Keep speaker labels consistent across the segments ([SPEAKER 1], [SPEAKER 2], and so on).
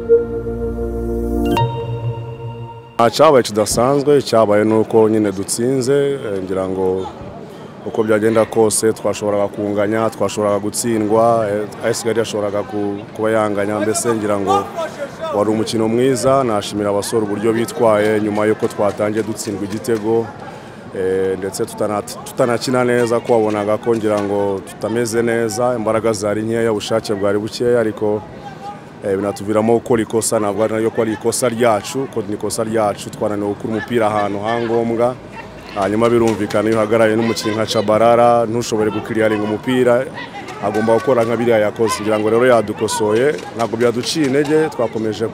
[SPEAKER 1] Cyabaye kidasanzwe cyabaye nuko nyine dutsinze ngira ngo uko byagenda kose twashoboraga kunganya twashoboraga gutsindwa AS yashoboraga kuba yanganya mbese ngira ngo wari umukino mwiza nashimira abasore uburyo bitwaye nyuma yuko twatangiye dutsindwa igitego ndetse tutanakina neza ko wabonaga ko ngira ngo tutameze neza imbaraga zari nkeya ubushake bwari bukeya ariko binatuviramo gukora ikosa ntabwo ari ko ari ikosa ryacu ko ni ikosa ryacu twananiwe gukura umupira ahantu hangombwa hanyuma birumvikana iyo uhagaraye n'umukinnyi nka Chabarara ntushobore gukiriyaringa umupira agomba gukora nka biriya yakoze kugira ngo rero yadukosoye ntabwo byaduciye intege twakomeje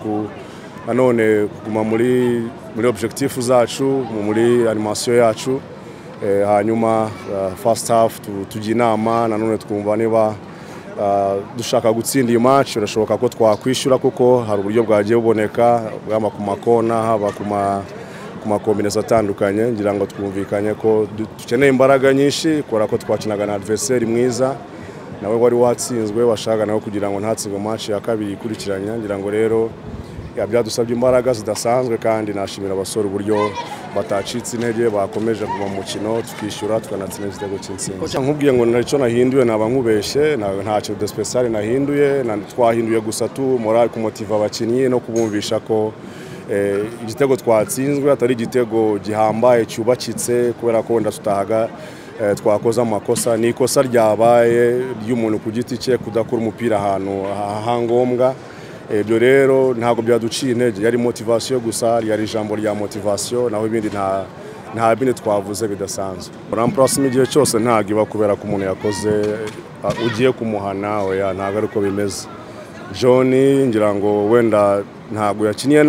[SPEAKER 1] nanone kuguma muri objectif zacu muri animation yacu hanyuma first half tujya inama nanone twumva niba dushaka gutsinda iyi match birashoboka ko twakwishyura kuko hari uburyo bwagiye buboneka bwama ku makona haba ku makombination atandukanye ngira ngo twumvikanye ko dukeneye imbaraga nyinshi kubera ko twakinaga na adversaire mwiza nawe wari watsinzwe washaka nawe kugira ngo ntatsindwe match ya kabiri ikurikiranya ngira ngo rero byadusabye imbaraga zidasanzwe kandi nashimira abasore uburyo batacitse intege bakomeje kuva mu mukino tukishyura tukanatsinda igitego cy'intsinzi nkubwiye ngo nicyo nahinduye naba nkubeshye ntacyo de special nahinduye twahinduye gusa moral kumotiva abakinnyi no kubumvisha ko igitego twatsinzwe atari igitego gihambaye cyubakitse kubera ko wenda tutahaga twakoze amakosa ni ikosa ryabaye ry'umuntu ku giti cye kudakura umupira ahantu hangombwa ibyo rero ntabwo byaduciye intege yari motivation gusa yari ijambo rya motivation naho ibindi nta bindi twavuze bidasanzwe remplacement igihe cyose ntabwo iba kubera ko umuntu yakoze ugiye kumuhana oya ntabwo ari uko bimeze John ngira ngo wenda ntabwo yakiniye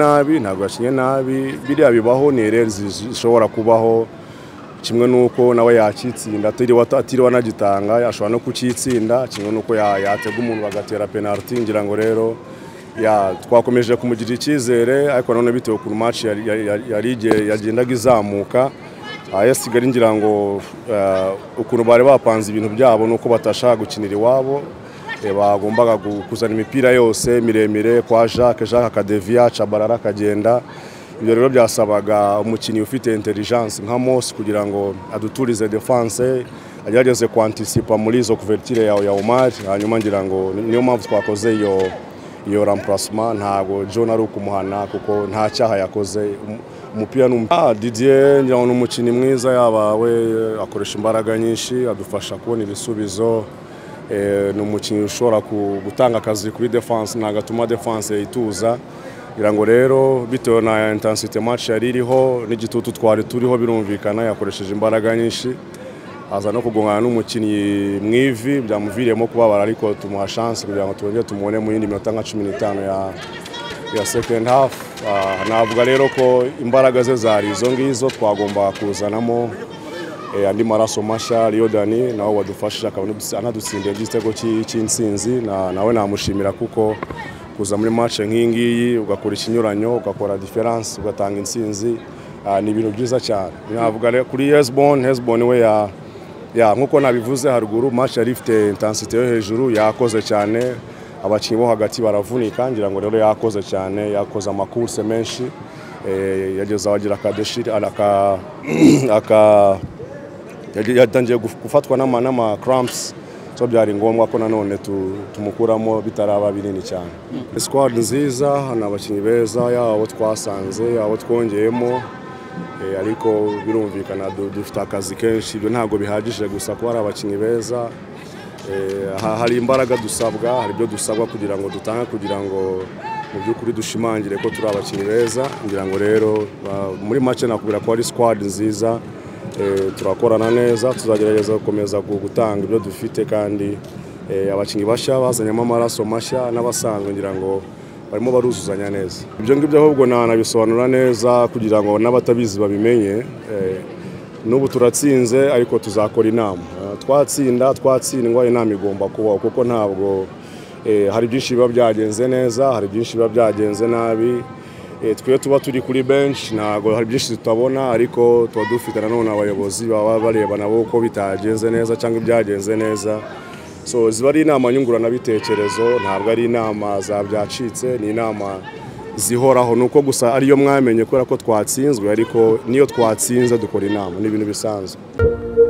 [SPEAKER 1] nabi biriya bibaho ni erreur zishobora kubaho kimwe nuko nawe yakitsinda atiriwe anagitanga ashobora no kukitsinda kimwe nuko yatega umuntu bagatera penalty ngira ngo rero twakomeje kumugirira icyizere ariko none bitewe ku match yagendaga izamuka yasigara ngira ngo ukuntu bari bapanze ibintu byabo nuko batashaka gukinira iwabo bagombaga kuzana imipira yose miremire kwa Jacques akadevia Chabarara akagenda ibyo rero byasabaga umukinnyi ufite intelligence nka Mos kugira ngo aduturize defense agerageze kwanticipa muri izo couverture ya Omar hanyuma ngira ngo niyo mpamvu twakoze iyo remplacement ntabwo John ari ukumuhana kuko nta cyaha yakoze umupira Didier ngira ngo n'umukinnyi mwiza yaba we akoresha imbaraga nyinshi adufasha kubona ibisubizo ni umukinnyi ushobora gutanga akazi kuri defense nagatuma defense ituza ngira ngo rero bitewe na intensity match yari iriho n'igitutu twari turiho birumvikana yakoresheje imbaraga nyinshi aza no kugongana n'umukinnyi mwivi byamuviriyemo kubabara ariko tumuha chance kugira ngo twongere tumubone mu yindi minota nka 15 ya second half navuga rero ko imbaraga ze zari izo ngizo twagomba kuzanamo andi maraso mashya Riodani nawe wadufashije akabona anadutsindira igitego cy'intsinzi nawe namushimira kuko kuza muri match nk'ingiyi ugakora ikinyuranyo ugakora difference ugatanga intsinzi ni ibintu byiza cyane navuga kuri Hezbon we nkuko nabivuze haruguru match yari ifite intensity yo hejuru yakoze cyane abakinnyi bo hagati baravunika ngira ngo rero yakoze cyane yakoze amakurse menshi yageze abagira akadeshiri yatangiye gufatwa n'ama cramps so byari ngombwa ko nanone tumukuramo bitaraba binini cyane squad nziza n'abakinnyi beza yabo twasanze yabo twongeyemo ariko birumvikana dufite akazi kenshi ibyo ntabwo bihagije gusa ko ari abakinnyi beza hari imbaraga dusabwa hari ibyo dusabwa kugira ngo dutange kugira ngo mu by'ukuri dushimangire ko turi abakinnyi beza ngira ngo rero muri make nakubwira ko ari squad nziza turakorana neza tuzagerageza gukomeza gutanga ibyo dufite kandi abakinnyi bashya bazanyemo amaraso mashya n'abasanzwe ngira ngo barimo baruzuzanya neza ibyo ngibyo ahubwo nanabisobanura neza kugira ngo n'abatabizi babimenye n'ubu turatsinze ariko tuzakora inama twatsindwa inama igomba kubaho kuko ntabwo hari byinshi biba byagenze neza hari byinshi biba byagenze nabi twe tuba turi kuri bench ntabwo hari byinshi tutabona ariko tuba dufite nanone abayobozi baba bareba nabo ko bitagenze neza cyangwa ibyagenze neza so ziba ari inama nyunguranabitekerezo ntabwo ari inama za byacitse ni inama zihoraho nuko gusa ariyo mwamenye kubera ko twatsinzwe ariko niyo twatsinze dukora inama ni ibintu bisanzwe.